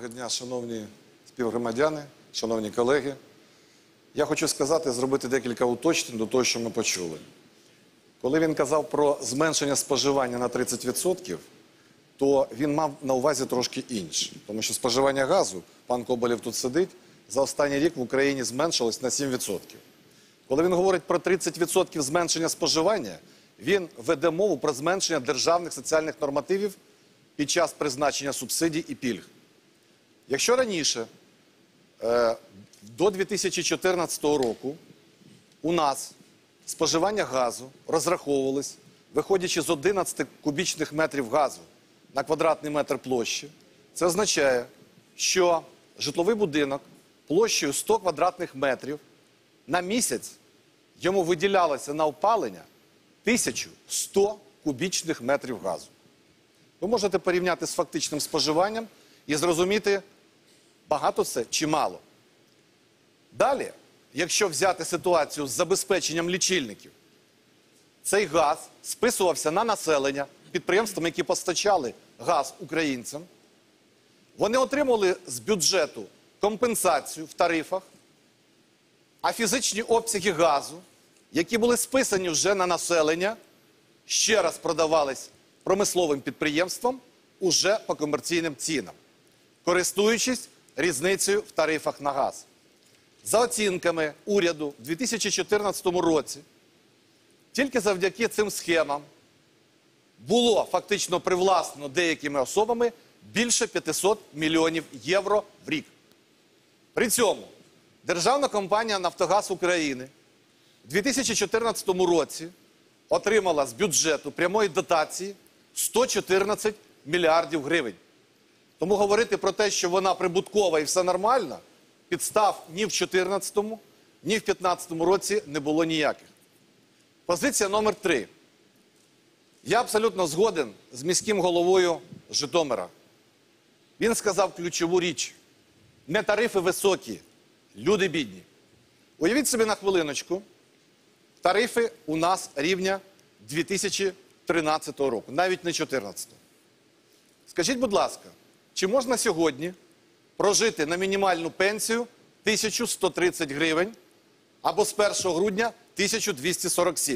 Доброго дня, шановні співгромадяни, шановні колеги. Я хочу сказати, зробити декілька уточнень до того, що ми почули. Коли він казав про зменшення споживання на 30%, то він мав на увазі трошки інше. Тому що споживання газу, пан Коболєв тут сидить, за останній рік в Україні зменшилось на 7%. Коли він говорить про 30% зменшення споживання, він веде мову про зменшення державних соціальних нормативів під час призначення субсидій і пільг. Якщо раніше, до 2014 року, у нас споживання газу розраховувалось, виходячи з 11 кубічних метрів газу на квадратний метр площі, це означає, що житловий будинок площею 100 квадратних метрів на місяць йому виділялося на опалення 1100 кубічних метрів газу. Ви можете порівняти з фактичним споживанням і зрозуміти, багато це чи мало. Далі, якщо взяти ситуацію з забезпеченням лічильників, цей газ списувався на населення, підприємствам, які постачали газ українцям. Вони отримували з бюджету компенсацію в тарифах, а фізичні обсяги газу, які були списані вже на населення, ще раз продавались промисловим підприємствам уже по комерційним цінам, користуючись різницею в тарифах на газ. За оцінками уряду, в 2014 році тільки завдяки цим схемам було фактично привласнено деякими особами більше 500 мільйонів євро в рік. При цьому державна компанія «Нафтогаз України» в 2014 році отримала з бюджету прямої дотації 114 мільярдів гривень. Тому говорити про те, що вона прибуткова і все нормально, підстав ні в 2014, ні в 2015 році не було ніяких. Позиція номер 3. Я абсолютно згоден з міським головою Житомира. Він сказав ключову річ. Не тарифи високі, люди бідні. Уявіть собі на хвилиночку, тарифи у нас рівня 2013 року, навіть не 2014. Скажіть, будь ласка, чи можна сьогодні прожити на мінімальну пенсію 1130 гривень або з 1 грудня 1247?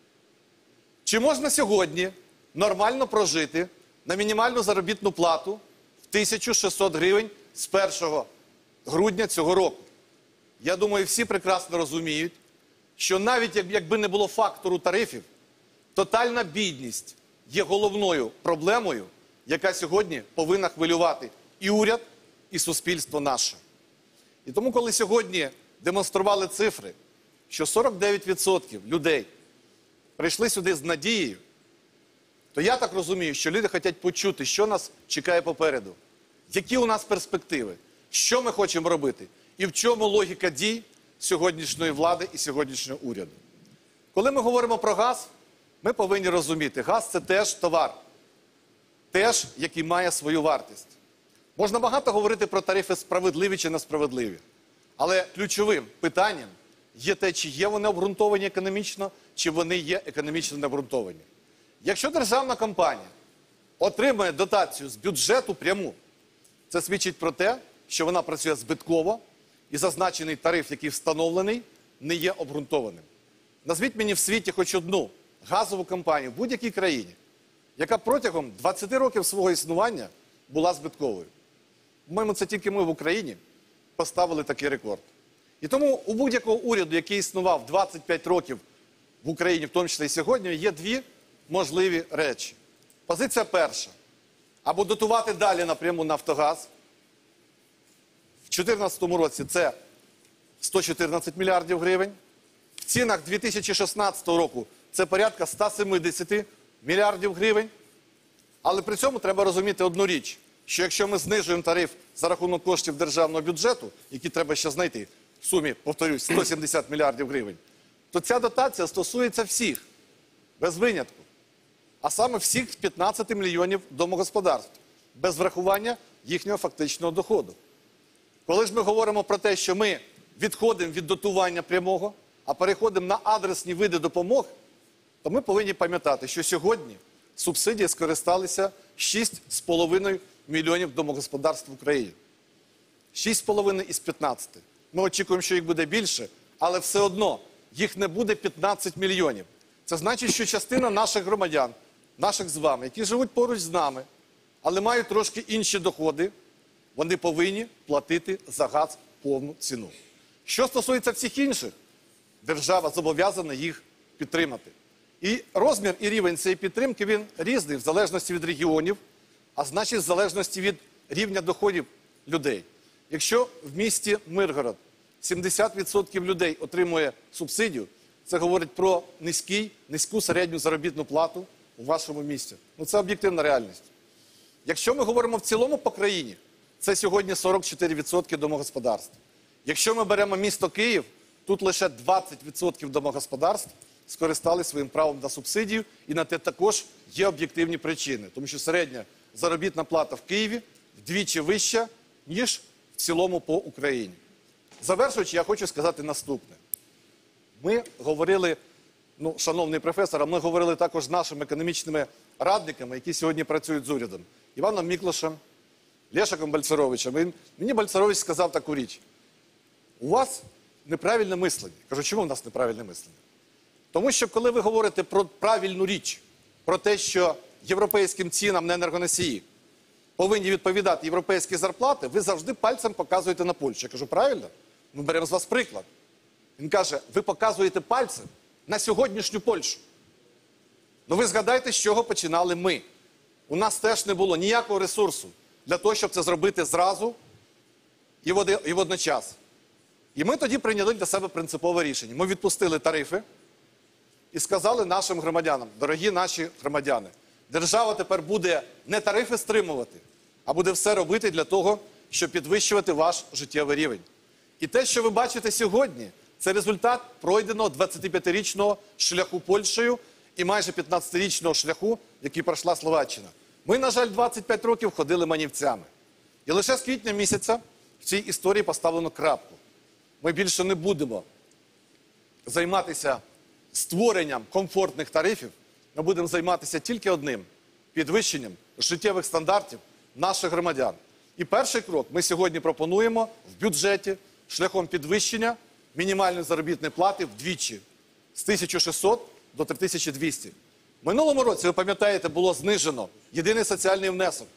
Чи можна сьогодні нормально прожити на мінімальну заробітну плату в 1600 гривень з 1 грудня цього року? Я думаю, всі прекрасно розуміють, що навіть якби не було фактору тарифів, тотальна бідність є головною проблемою, яка сьогодні повинна хвилювати і уряд, і суспільство наше. І тому, коли сьогодні демонстрували цифри, що 49% людей прийшли сюди з надією, то я так розумію, що люди хочуть почути, що нас чекає попереду, які у нас перспективи, що ми хочемо робити, і в чому логіка дій сьогоднішньої влади і сьогоднішнього уряду. Коли ми говоримо про газ, ми повинні розуміти, газ – це теж товар, теж, який має свою вартість. Можна багато говорити про тарифи справедливі чи несправедливі, але ключовим питанням є те, чи є вони обґрунтовані економічно, чи вони є економічно необґрунтовані. Якщо державна компанія отримує дотацію з бюджету пряму, це свідчить про те, що вона працює збитково і зазначений тариф, який встановлений, не є обґрунтованим. Назвіть мені в світі хоч одну газову компанію в будь-якій країні, яка протягом 20 років свого існування була збитковою. По-моєму, це тільки ми в Україні поставили такий рекорд. І тому у будь-якого уряду, який існував 25 років в Україні, в тому числі і сьогодні, є дві можливі речі. Позиція перша. Або дотувати далі напряму «Нафтогаз». В 2014 році це 114 мільярдів гривень. В цінах 2016 року це порядка 170 мільярдів гривень. Але при цьому треба розуміти одну річ, що якщо ми знижуємо тариф за рахунок коштів державного бюджету, які треба ще знайти, в сумі, повторюсь, 170 мільярдів гривень, то ця дотація стосується всіх, без винятку. А саме всіх 15 мільйонів домогосподарств, без врахування їхнього фактичного доходу. Коли ж ми говоримо про те, що ми відходимо від дотування прямого, а переходимо на адресні види допомог, то ми повинні пам'ятати, що сьогодні субсидії скористалися 6,5 мільйонів домогосподарств в Україні. 6,5 із 15. Ми очікуємо, що їх буде більше, але все одно їх не буде 15 мільйонів. Це значить, що частина наших громадян, наших з вами, які живуть поруч з нами, але мають трошки інші доходи, вони повинні платити за газ повну ціну. Що стосується всіх інших, держава зобов'язана їх підтримати. І розмір і рівень цієї підтримки, він різний в залежності від регіонів, а значить в залежності від рівня доходів людей. Якщо в місті Миргород 70% людей отримує субсидію, це говорить про низьку середню заробітну плату у вашому місті. Ну, це об'єктивна реальність. Якщо ми говоримо в цілому по країні, це сьогодні 44% домогосподарств. Якщо ми беремо місто Київ, тут лише 20% домогосподарств скористали своїм правом на субсидію, і на те також є об'єктивні причини. Тому що середня заробітна плата в Києві вдвічі вища, ніж в цілому по Україні. Завершуючи, я хочу сказати наступне. Ми говорили, шановний професор, ми говорили також з нашими економічними радниками, які сьогодні працюють з урядом. Іваном Міклошем, Лешиком Бальцеровичем. Мені Бальцерович сказав таку річ. У вас неправильне мислення. Кажу, чому у нас неправильне мислення? Тому що, коли ви говорите про правильну річ, про те, що європейським цінам на енергоносії повинні відповідати європейські зарплати, ви завжди пальцем показуєте на Польщу. Я кажу, правильно? Ми беремо з вас приклад. Він каже, ви показуєте пальцем на сьогоднішню Польщу. Ну ви згадайте, з чого починали ми. У нас теж не було ніякого ресурсу для того, щоб це зробити зразу і водночас. І ми тоді прийняли для себе принципове рішення. Ми відпустили тарифи і сказали нашим громадянам, дорогі наші громадяни, держава тепер буде не тарифи стримувати, а буде все робити для того, щоб підвищувати ваш життєвий рівень. І те, що ви бачите сьогодні, це результат пройденого 25-річного шляху Польщею і майже 15-річного шляху, який пройшла Словаччина. Ми, на жаль, 25 років ходили манівцями. І лише з квітня місяця в цій історії поставлено крапку. Ми більше не будемо займатися створенням комфортних тарифів, ми будемо займатися тільки одним – підвищенням життєвих стандартів наших громадян. І перший крок ми сьогодні пропонуємо в бюджеті шляхом підвищення мінімальної заробітної плати вдвічі – з 1600 до 3200. В минулому році, ви пам'ятаєте, було знижено єдиний соціальний внесок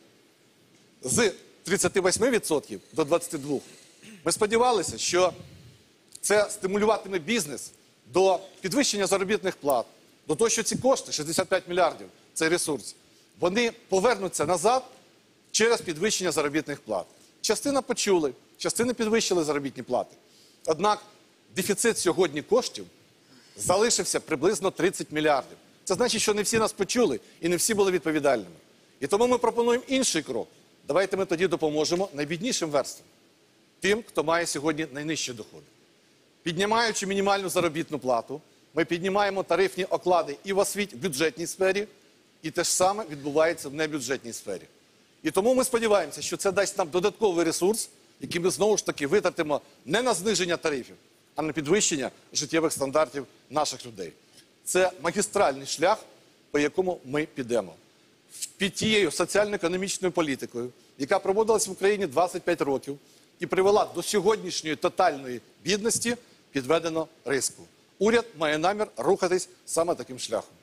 з 38% до 22%. Ми сподівалися, що це стимулюватиме бізнес до підвищення заробітних плат, до того, що ці кошти, 65 мільярдів, цей ресурс, вони повернуться назад через підвищення заробітних плат. Частина почули, частина підвищили заробітні плати. Однак дефіцит сьогодні коштів залишився приблизно 30 мільярдів. Це значить, що не всі нас почули і не всі були відповідальними. І тому ми пропонуємо інший крок. Давайте ми тоді допоможемо найбіднішим верствам. Тим, хто має сьогодні найнижчі доходи. Піднімаючи мінімальну заробітну плату, ми піднімаємо тарифні оклади і в бюджетній сфері, і те ж саме відбувається в небюджетній сфері. І тому ми сподіваємося, що це дасть нам додатковий ресурс, який ми знову ж таки витратимо не на зниження тарифів, а на підвищення життєвих стандартів наших людей. Це магістральний шлях, по якому ми підемо. Під тією соціально-економічною політикою, яка проводилась в Україні 25 років і привела до сьогоднішньої тотальної бідності, підведено риску. Уряд має намір рухатись саме таким шляхом.